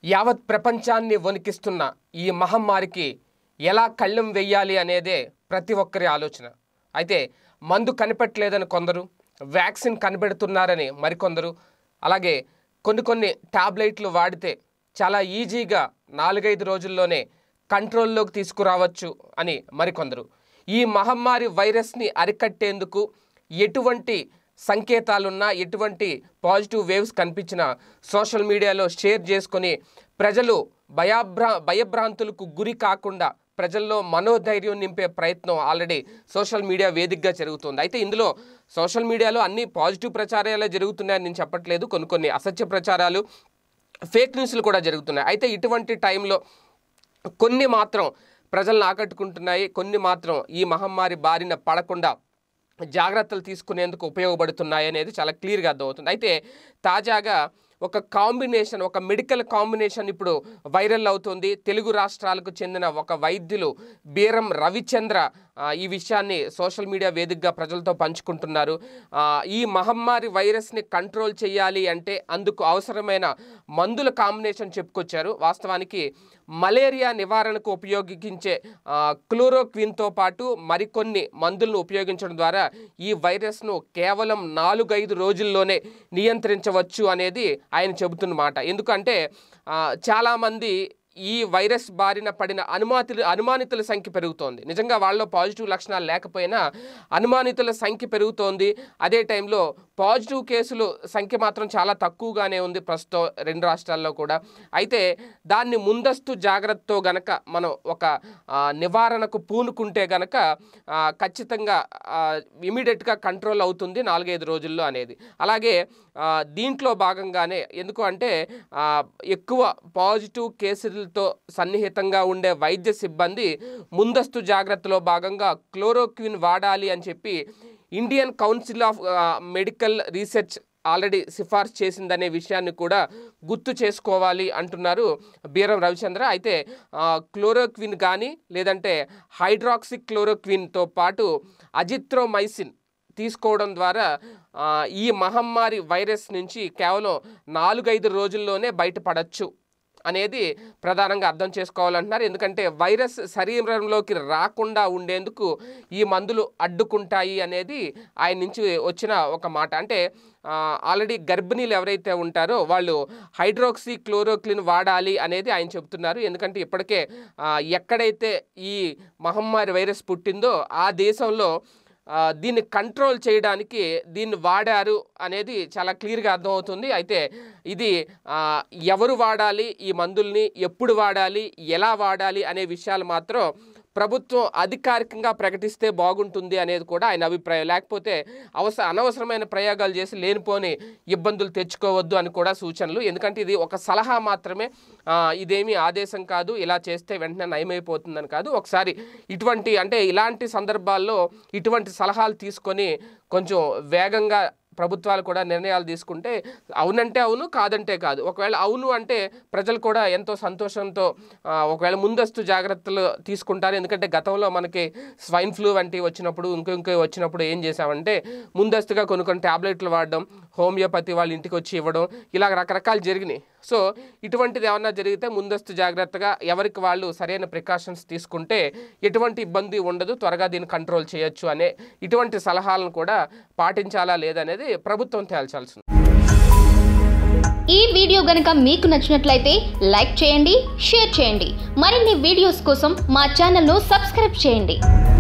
యావత్ ప్రపంచాన్ని వణికిస్తున్న ఈ మహమ్మారికి ఎలా కళ్ళెం వేయాలి అనేదే ప్రతి ఒక్కరి ఆలోచన. అయితే మందు కనిపెట్టలేదని కొందరు, వ్యాక్సిన్ కనిపెడుతున్నారని మరికొందరు, అలాగే కొన్ని టాబ్లెట్లు వాడితే చాలా ఈజీగా 4-5 రోజుల్లోనే కంట్రోల్లోకి తీసుకురావచ్చు అని మరికొందరు. ఈ మహమ్మారి వైరస్ని అరికట్టేందుకు ఎటువంటి సంకేతాలున్నా, ఎటువంటి పాజిటివ్ వేవ్స్ కనిపించినా సోషల్ మీడియాలో షేర్ చేసుకొని ప్రజలు భయభ్రాంతులకు గురి కాకుండా ప్రజల్లో మనోధైర్యం నింపే ప్రయత్నం ఆల్రెడీ సోషల్ మీడియా వేదికగా జరుగుతుంది. అయితే ఇందులో సోషల్ మీడియాలో అన్ని పాజిటివ్ ప్రచారాలే జరుగుతున్నాయని నేను చెప్పట్లేదు. కొన్ని అసత్య ప్రచారాలు, ఫేక్ న్యూస్లు కూడా జరుగుతున్నాయి. అయితే ఇటువంటి టైంలో కొన్ని మాత్రం ప్రజలను ఆకట్టుకుంటున్నాయి, కొన్ని మాత్రం ఈ మహమ్మారి బారిన పడకుండా జాగ్రత్తలు తీసుకునేందుకు ఉపయోగపడుతున్నాయి అనేది చాలా క్లియర్గా అర్థమవుతుంది. అయితే తాజాగా ఒక మెడికల్ కాంబినేషన్ ఇప్పుడు వైరల్ అవుతుంది. తెలుగు రాష్ట్రాలకు చెందిన ఒక వైద్యులు బీరం రవిచంద్ర ఈ విషయాన్ని సోషల్ మీడియా వేదికగా ప్రజలతో పంచుకుంటున్నారు. ఈ మహమ్మారి వైరస్ని కంట్రోల్ చేయాలి అంటే అందుకు అవసరమైన మందుల కాంబినేషన్ చెప్పుకొచ్చారు. వాస్తవానికి మలేరియా నివారణకు ఉపయోగించే క్లోరోక్విన్తో పాటు మరికొన్ని మందులను ఉపయోగించడం ద్వారా ఈ వైరస్ను కేవలం 4-5 రోజుల్లోనే నియంత్రించవచ్చు అనేది ఆయన చెబుతున్న మాట. ఎందుకంటే చాలామంది ఈ వైరస్ బారిన పడిన అనుమానితుల సంఖ్య పెరుగుతోంది. నిజంగా వాళ్ళలో పాజిటివ్ లక్షణాలు లేకపోయినా అనుమానితుల సంఖ్య పెరుగుతోంది. అదే టైంలో పాజిటివ్ కేసులు సంఖ్య మాత్రం చాలా తక్కువగానే ఉంది ప్రస్తుతం 2 రాష్ట్రాల్లో కూడా. అయితే దాన్ని ముందస్తు జాగ్రత్తతో గనక మనం ఒక నివారణకు పూనుకుంటే గనక ఖచ్చితంగా ఇమీడియట్గా కంట్రోల్ అవుతుంది 4-5 రోజుల్లో అనేది. అలాగే దీంట్లో భాగంగానే ఎందుకు అంటే ఎక్కువ పాజిటివ్ కేసులతో సన్నిహితంగా ఉండే వైద్య సిబ్బంది ముందస్తు జాగ్రత్తలో భాగంగా క్లోరోక్విన్ వాడాలి అని చెప్పి Indian council of medical research already సిఫార్సు చేసిందనే విషయాన్ని కూడా గుర్తు చేసుకోవాలి అంటున్నారు బీరం రవిచంద్ర. అయితే క్లోరోక్విన్ కానీ లేదంటే హైడ్రాక్సీ క్లోరోక్విన్తో పాటు అజిత్రోమైసిన్ తీసుకోవడం ద్వారా ఈ మహమ్మారి వైరస్ నుంచి కేవలం 4-5 రోజుల్లోనే బయటపడచ్చు అనేది ప్రధానంగా అర్థం చేసుకోవాలంటున్నారు. ఎందుకంటే వైరస్ శరీరంలోకి రాకుండా ఉండేందుకు ఈ మందులు అడ్డుకుంటాయి అనేది ఆయన నుంచి వచ్చిన ఒక మాట. అంటే ఆల్రెడీ గర్భిణీలు ఎవరైతే ఉంటారో వాళ్ళు హైడ్రాక్సీ క్లోరోక్విన్ వాడాలి అనేది ఆయన చెబుతున్నారు. ఎందుకంటే ఇప్పటికే ఎక్కడైతే ఈ మహమ్మారి వైరస్ పుట్టిందో ఆ దేశంలో దీన్ని కంట్రోల్ చేయడానికి దీన్ని వాడారు అనేది చాలా క్లియర్గా అర్థమవుతుంది. అయితే ఇది ఎవరు వాడాలి, ఈ మందుల్ని ఎప్పుడు వాడాలి, ఎలా వాడాలి అనే విషయాలు మాత్రం ప్రభుత్వం అధికారికంగా ప్రకటిస్తే బాగుంటుంది అనేది కూడా ఆయన అభిప్రాయం. లేకపోతే అనవసరమైన ప్రయోగాలు చేసి లేనిపోని ఇబ్బందులు తెచ్చుకోవద్దు అని కూడా సూచనలు. ఎందుకంటే ఇది ఒక సలహా మాత్రమే, ఇదేమీ ఆదేశం కాదు, ఇలా చేస్తే వెంటనే నయమైపోతుందని కాదు. ఒకసారి ఇలాంటి సందర్భాల్లో ఇటువంటి సలహాలు తీసుకొని కొంచెం వేగంగా ప్రభుత్వాలు కూడా నిర్ణయాలు తీసుకుంటే అవునంటే అవును, కాదంటే కాదు. ఒకవేళ అవును అంటే ప్రజలు కూడా ఎంతో సంతోషంతో ఒకవేళ ముందస్తు జాగ్రత్తలు తీసుకుంటారు. ఎందుకంటే గతంలో మనకి స్వైన్ ఫ్లూ వంటి వచ్చినప్పుడు ఇంకో వచ్చినప్పుడు ఏం చేసామంటే ముందస్తుగా కొన్ని ట్యాబ్లెట్లు వాడడం, హోమియోపతి వాళ్ళ ఇంటికి వచ్చి ఇవ్వడం, ఇలా రకరకాలు జరిగినాయి. సో ఇటువంటిది ఏమన్నా జరిగితే ముందస్తు జాగ్రత్తగా ఎవరికి వాళ్ళు సరైన ప్రికాషన్స్ తీసుకుంటే ఎటువంటి ఇబ్బంది ఉండదు, త్వరగా దీన్ని కంట్రోల్ చేయొచ్చు అనే ఇటువంటి సలహాలను కూడా పాటించాలా లేదనేది ప్రభుత్వం తేల్చాల్సింది. ఈ వీడియో గనుక మీకు నచ్చినట్లయితే లైక్ చేయండి, షేర్ చేయండి. మరిన్ని వీడియోస్ కోసం మా ఛానల్ను సబ్స్క్రైబ్ చేయండి.